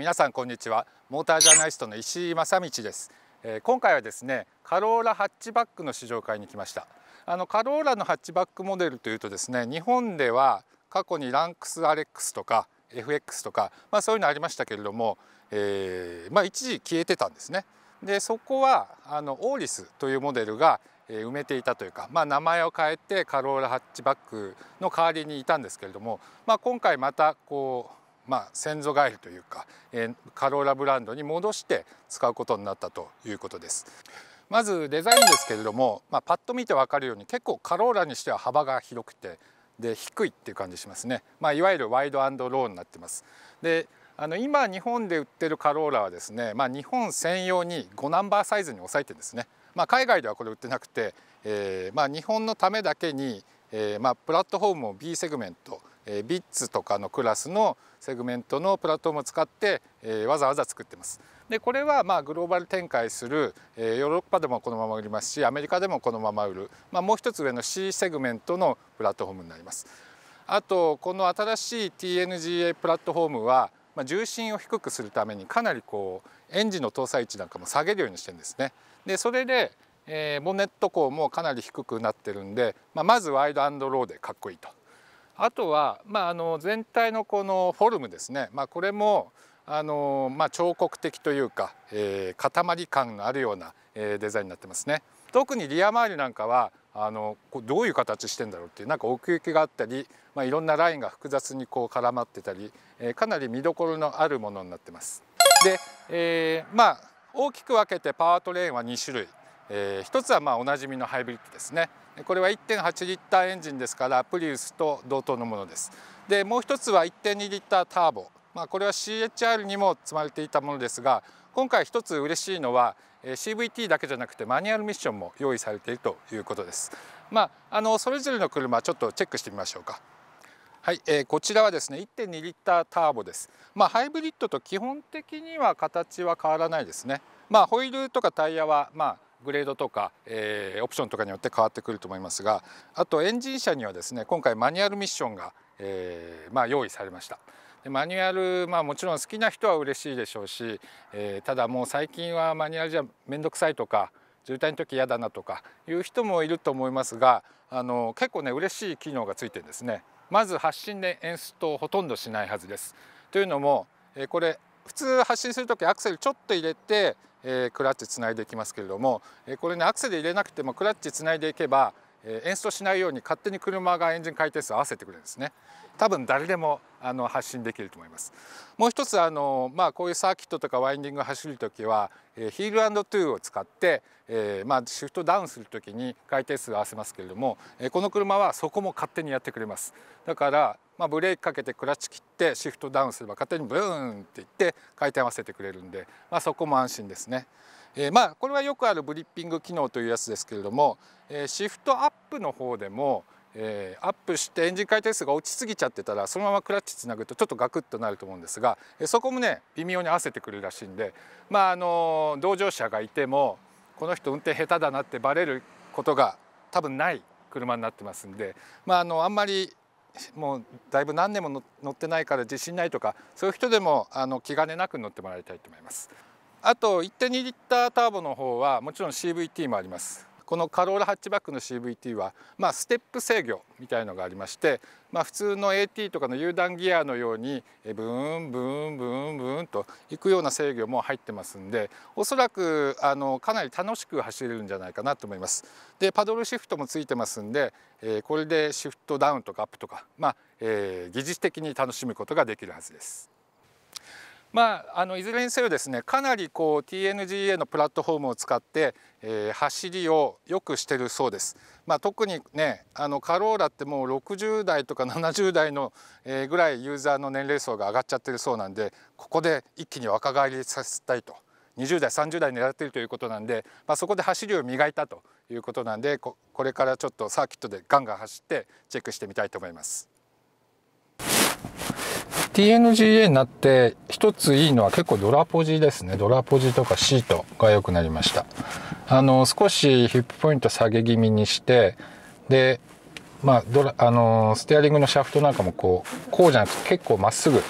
皆さんこんにちは。モータージャーナリストの石井正道です。今回はですね、カローラハッチバックの試乗会に来ました。カローラのハッチバックモデルというとですね、日本では過去にランクス RX とか FX とか、そういうのありましたけれども、一時消えてたんですね。でそこはオーリスというモデルが埋めていたというか、名前を変えてカローラハッチバックの代わりにいたんですけれども、今回また先祖返りというか、カローラブランドに戻して使うことになったということです。まずデザインですけれども、パッと見て分かるように結構カローラにしては幅が広くてで低いっていう感じしますね。いわゆるワイド&ローになってます。で今日本で売ってるカローラはですね、日本専用に5ナンバーサイズに抑えてるんですね。海外ではこれ売ってなくて、日本のためだけに、プラットフォームを B セグメント、ビッツとかのクラスのセグメントのプラットフォームを使って、わざわざ作ってます。でこれはグローバル展開する、ヨーロッパでもこのまま売りますし、アメリカでもこのまま売る、もう一つ上の C セグメントのプラットフォームになります。あとこの新しい TNGA プラットフォームは、重心を低くするためにかなりエンジンの搭載位置なんかも下げるようにしてるんですね。でそれで、ボンネット高もかなり低くなってるんで、まずワイド&ローでかっこいいと。あとは、全体のこのフォルムですね、これも彫刻的というか、塊感のあるような、デザインになってますね。特にリア周りなんかはどういう形してんだろうっていう奥行きがあったり、いろんなラインが複雑に絡まってたり、かなり見どころのあるものになってます。で、大きく分けてパワートレーンは2種類、一つはおなじみのハイブリッドですね。これは 1.8 リッターエンジンですからプリウスと同等のものです。でもう一つは 1.2 リッターターボ、これは CHR にも積まれていたものですが、今回一つ嬉しいのは CVT だけじゃなくてマニュアルミッションも用意されているということです。それぞれの車ちょっとチェックしてみましょうか。はい、こちらはですね 1.2 リッターターボです。ハイブリッドと基本的には形は変わらないですね。ホイールとかタイヤはグレードとか、オプションとかによって変わってくると思いますが、あとエンジン車にはですね今回マニュアルミッションが、用意されました。でマニュアル、もちろん好きな人は嬉しいでしょうし、ただもう最近はマニュアルじゃ面倒くさいとか渋滞の時嫌だなとかいう人もいると思いますが、結構ね嬉しい機能がついてるんですね。まず発進でエンストをほとんどしないはずです。というのも、これ普通発進する時アクセルちょっと入れてクラッチつないでいきますけれども、これねアクセル入れなくてもクラッチつないでいけばエンストしないように勝手に車がエンジン回転数合わせてくれるんですね。多分誰でも発進できると思います。もう一つこういうサーキットとかワインディングを走る時はヒール&トゥーを使ってシフトダウンする時に回転数を合わせますけれども、この車はそこも勝手にやってくれます。だからブレーキかけてクラッチ切ってシフトダウンすれば勝手にブーンって言って回転合わせてくれるんで、そこも安心ですね。これはよくあるブリッピング機能というやつですけれども、シフトアップの方でもアップしてエンジン回転数が落ちすぎちゃってたらそのままクラッチつなぐとちょっとガクッとなると思うんですが、そこもね微妙に合わせてくれるらしいんで、同乗者がいてもこの人運転下手だなってバレることが多分ない車になってますんで、あんまりもうだいぶ何年も乗ってないから自信ないとかそういう人でも気兼ねなく乗ってもらいたいと思います。あと 1.2 リッターターボの方はもちろん CVT もあります。このカローラハッチバックの CVT は、ステップ制御みたいのがありまして、普通の AT とかの有段ギアのようにブーンブーンブーンブーンといくような制御も入ってますんで、おそらくかなり楽しく走れるんじゃないかなと思います。でパドルシフトもついてますんで、これでシフトダウンとかアップとか、疑似的に楽しむことができるはずです。いずれにせよですねかなりTNGA のプラットフォームを使って、走りを良くしてるそうです。特にねカローラってもう60代とか70代の、ぐらいユーザーの年齢層が上がっちゃってるそうなんで、ここで一気に若返りさせたいと20代30代狙っているということなんで、そこで走りを磨いたということなんで、これからちょっとサーキットでガンガン走ってチェックしてみたいと思います。TNGA になって一ついいのは結構ドラポジですね。ドラポジとかシートが良くなりました。少しヒップポイント下げ気味にして、でステアリングのシャフトなんかもこうじゃなくて結構まっすぐ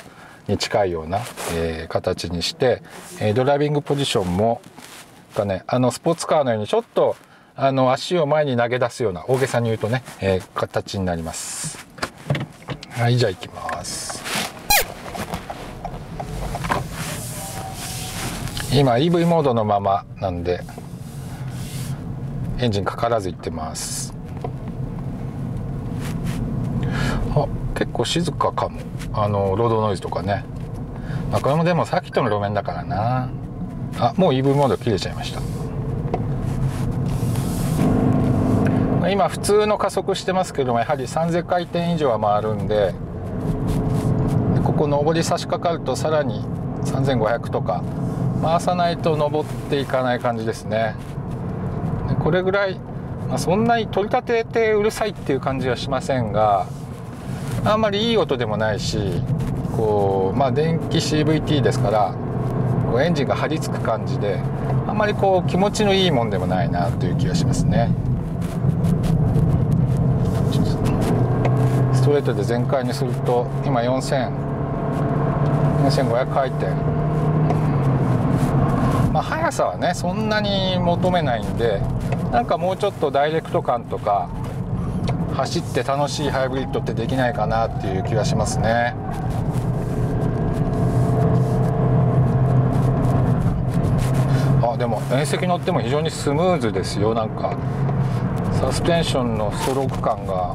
に近いような、形にして、ドライビングポジションもね、スポーツカーのようにちょっと足を前に投げ出すような、大げさに言うとね、形になります。はい、じゃあ行きます。今 EV モードのままなんでエンジンかからず行ってます。結構静かかも、ロードノイズとかね。これもでもさっきとの路面だからな。もう EV モード切れちゃいました。今普通の加速してますけども、やはり3000回転以上は回るんで、ここ上り差し掛かるとさらに3500とか回さないと上っていかない感じですね。これぐらい、そんなに取り立ててうるさいっていう感じはしませんが、あんまりいい音でもないし、電気 CVT ですからエンジンが張り付く感じで、あんまり気持ちのいいもんでもないなという気がしますね。ストレートで全開にすると今4500回転、速さはねそんなに求めないんで、なんかもうちょっとダイレクト感とか走って楽しいハイブリッドってできないかなっていう気がしますね。でも縁石乗っても非常にスムーズですよ。なんかサスペンションのストローク感が、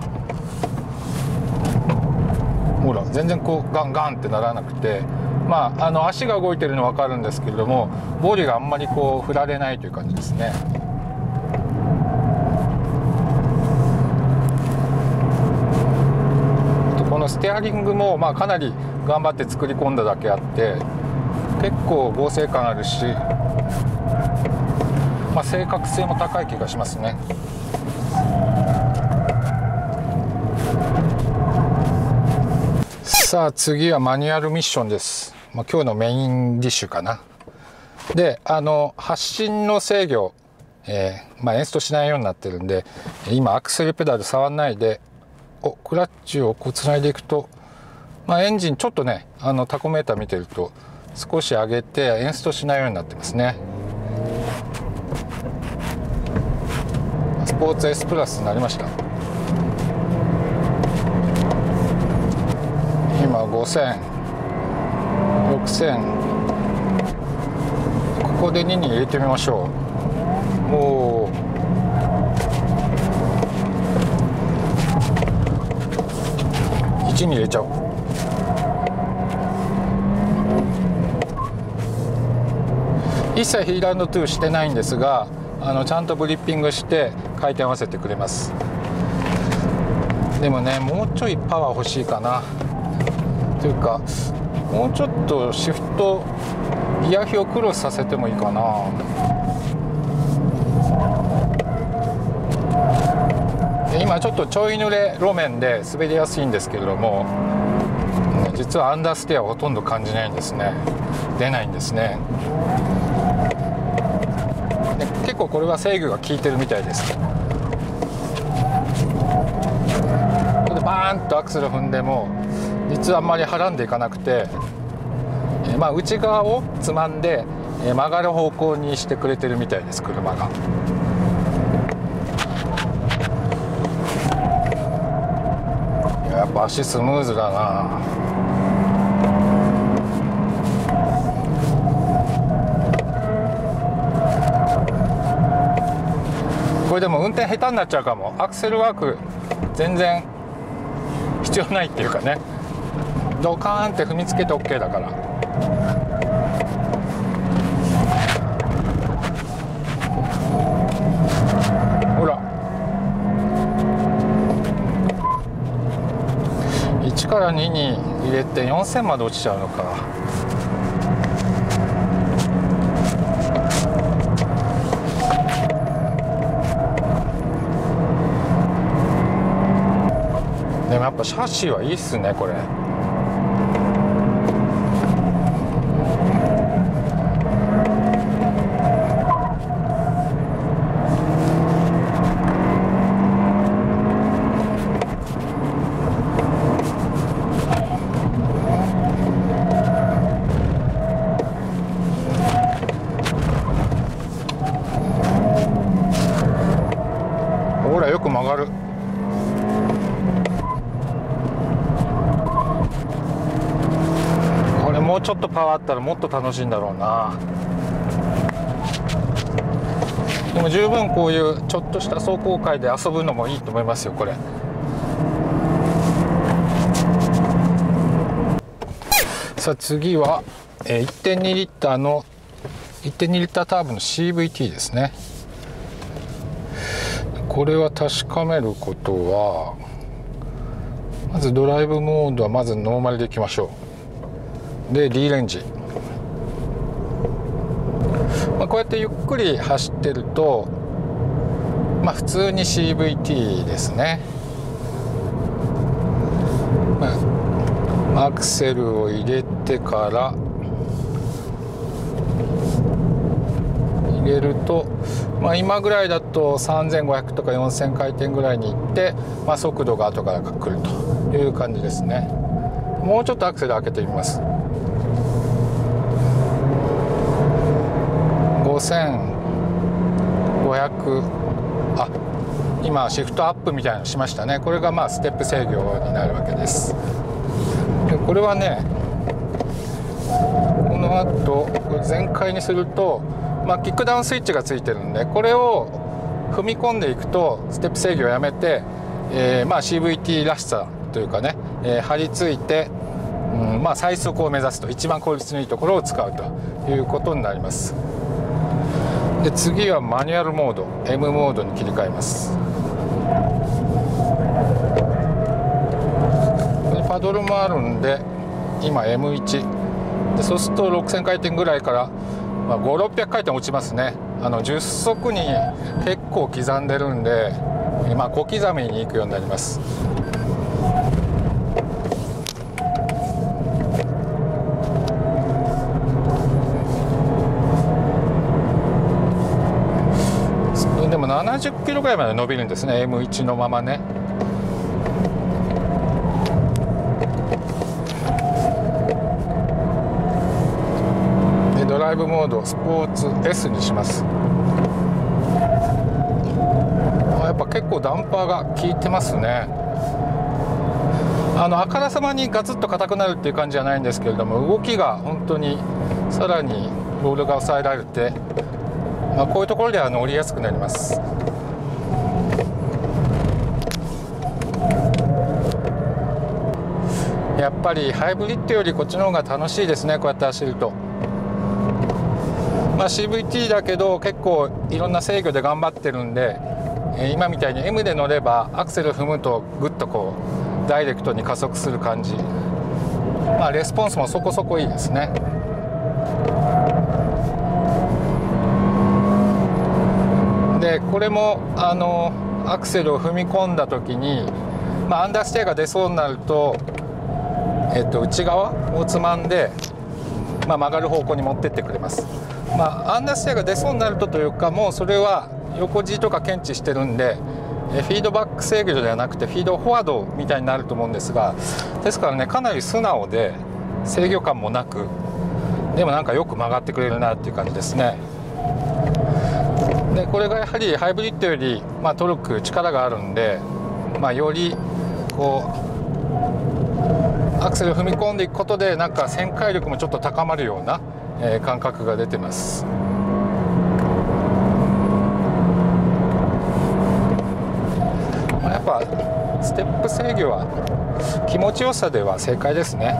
ほら全然ガンガンってならなくて、足が動いてるの分かるんですけれども、ボディがあんまり振られないという感じですね。このステアリングもかなり頑張って作り込んだだけあって、結構剛性感あるし、正確性も高い気がしますね。さあ次はマニュアルミッションです。今日のメインディッシュかな。で発進の制御、エンストしないようになってるんで、今アクセルペダル触んないでクラッチをつないでいくと、エンジンちょっとねタコメーター見てると少し上げてエンストしないようになってますね。スポーツ S プラスになりました。今5000、6000、ここで2に入れてみましょう。1に入れちゃおう。一切ヒール&トゥーしてないんですが、ちゃんとグリッピングして回転合わせてくれます。でもね、もうちょいパワー欲しいかなというか、もうちょっとシフトギア比をクロスさせてもいいかな。今ちょっとちょい濡れ路面で滑りやすいんですけれども、実はアンダーステアはほとんど感じないんですね。出ないんですね。で結構これは制御が効いてるみたいです。これでバーンとアクセル踏んでも実はあんまりはらんでいかなくて、内側をつまんで曲がる方向にしてくれてるみたいです、車が。やっぱ足スムーズだな。これでも運転下手になっちゃうかも。アクセルワーク全然必要ないっていうかね、ドカーンって踏みつけて OK だから。ほら1から2に入れて4000まで落ちちゃうのか。でもやっぱシャシーはいいっすねこれ。 もうちょっとパワーあったらもっと楽しいんだろうな。でも十分こういうちょっとした壮行会で遊ぶのもいいと思いますよこれ。さあ次は 1.2 リッターの1.2リッターターボの CVT ですね。これは確かめることは、まずドライブモードはまずノーマルでいきましょう。で D レンジ、こうやってゆっくり走ってると、普通に CVT ですね。アクセルを入れてから入れると、今ぐらいだと3500とか4000回転ぐらいに行って、速度が後から来るという感じですね。もうちょっとアクセル開けてみます。5500、今シフトアップみたいなのしましたね。これがステップ制御になるわけです。でこれはね、この後全開にすると、キックダウンスイッチがついてるんで、これを踏み込んでいくとステップ制御をやめて、CVT らしさというかね、張り付いて、最速を目指すと、一番効率のいいところを使うということになります。で次はマニュアルモード M モードに切り替えます。パドルもあるんで今 M1 で、そうすると6000回転ぐらいから500-600回転落ちますね。10速に結構刻んでるんで、小刻みにいくようになります。でも70キロぐらいまで伸びるんですね、 M1 のままね。でドライブモードスポーツ S にします。やっぱ結構ダンパーが効いてますね。あからさまにガツッと硬くなるっていう感じじゃないんですけれども、動きが本当にさらにロールが抑えられて、こういうところでは乗りやすくなります。やっぱりハイブリッドよりこっちの方が楽しいですね、こうやって走ると。CVT だけど結構いろんな制御で頑張ってるんで、今みたいに M で乗ればアクセル踏むとグッとこうダイレクトに加速する感じ、レスポンスもそこそこいいですね。でこれもアクセルを踏み込んだ時に、アンダーステアが出そうになると、内側をつまんで、曲がる方向に持ってってくれます。アンダーステアが出そうになるとというか、もうそれは横 G とか検知してるんで、フィードバック制御ではなくてフィードフォワードみたいになると思うんですが、ですからね、かなり素直で制御感もなく、でもなんかよく曲がってくれるなっていう感じですね。でこれがやはりハイブリッドより、トルク力があるんで、よりこうアクセルを踏み込んでいくことで、なんか旋回力もちょっと高まるような、感覚が出てます。やっぱステップ制御は気持ちよさでは正解ですね。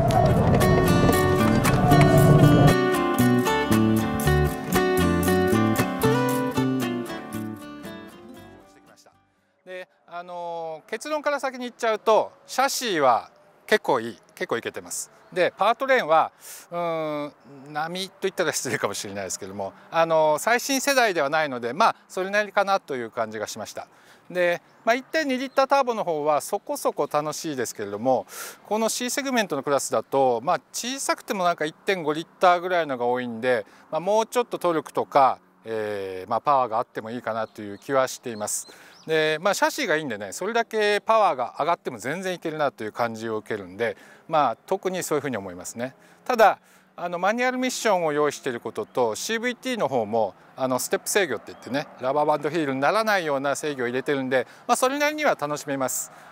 で結論から先に言っちゃうと、シャシーは結構いけてます。でパワートレーンは波といったら失礼かもしれないですけども、最新世代ではないので、それなりかなという感じがしました。で、1.2 リッターターボの方はそこそこ楽しいですけれども、この C セグメントのクラスだと、小さくてもなんか 1.5 リッターぐらいのが多いんで、もうちょっとトルクとか、パワーがあってもいいかなという気はしています。でシャシーがいいんでね、それだけパワーが上がっても全然いけるなという感じを受けるんで、特にそういうふうに思いますね。ただマニュアルミッションを用意していることと CVT の方もステップ制御っていってね、ラバーバンドヒールにならないような制御を入れてるんで、それなりには楽しめます。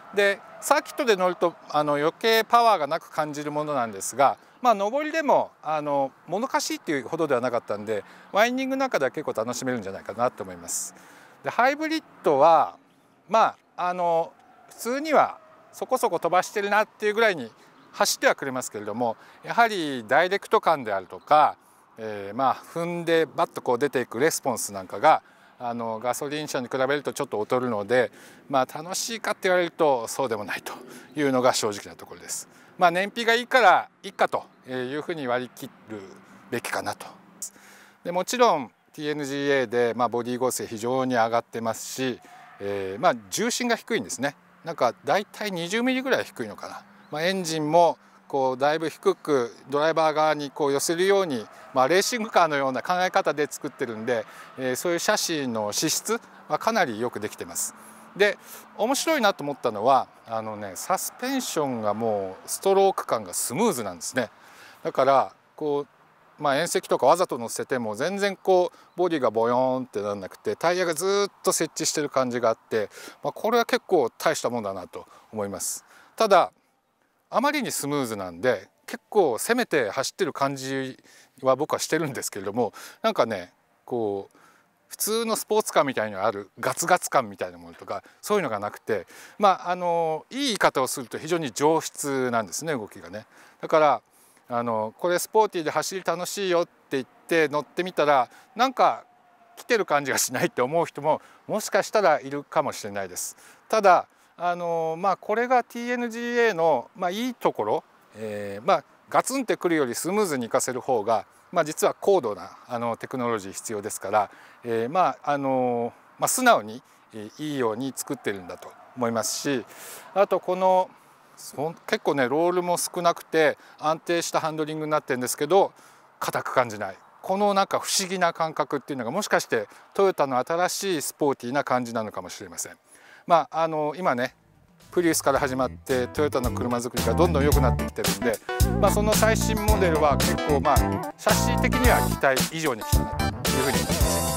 でサーキットで乗ると余計パワーがなく感じるものなんですが、上りでももどかしいっていうほどではなかったんで、ワインディングの中では結構楽しめるんじゃないかなと思います。でハイブリッドは普通にはそこそこ飛ばしてるなっていうぐらいに走ってはくれますけれども、やはりダイレクト感であるとか、踏んでバッとこう出ていくレスポンスなんかがガソリン車に比べるとちょっと劣るので、楽しいかって言われるとそうでもないというのが正直なところです。燃費がいいからいいかというふうに割り切るべきかなと。でもちろん TNGA でボディ剛性非常に上がってますし、重心が低いんですね。なんかだいたい20ミリぐらい低いのかな。エンジンもこうだいぶ低くドライバー側にこう寄せるように、レーシングカーのような考え方で作ってるんで、そういうシャシーの資質はかなりよくできてます。で面白いなと思ったのはサスペンションがもうストローク感がスムーズなんですね。だからこう縁石とかわざと乗せても全然こうボディがボヨーンってなんなくて、タイヤがずっと設置してる感じがあって、これは結構大したもんだなと思います。ただあまりにスムーズなんで結構攻めて走ってる感じは僕はしてるんですけれども、なんかねこう普通のスポーツカーみたいにあるガツガツ感みたいなものとかそういうのがなくて、いい言い方をすると非常に上質なんですね、動きがね。だからこれスポーティーで走り楽しいよって言って乗ってみたらなんか来てる感じがしないって思う人ももしかしたらいるかもしれないです。ただこれが TNGA のいいところ、ガツンってくるよりスムーズに活かせる方が実は高度なテクノロジー必要ですから、素直にいいように作ってるんだと思いますし、あとこの結構ねロールも少なくて安定したハンドリングになってるんですけど硬く感じない、このなんか不思議な感覚っていうのがもしかしてトヨタの新しいスポーティーな感じなのかもしれません。今ねプリウスから始まってトヨタの車作りがどんどん良くなってきてるんで、その最新モデルは結構シャシー的には期待以上に来たなというふうに思います。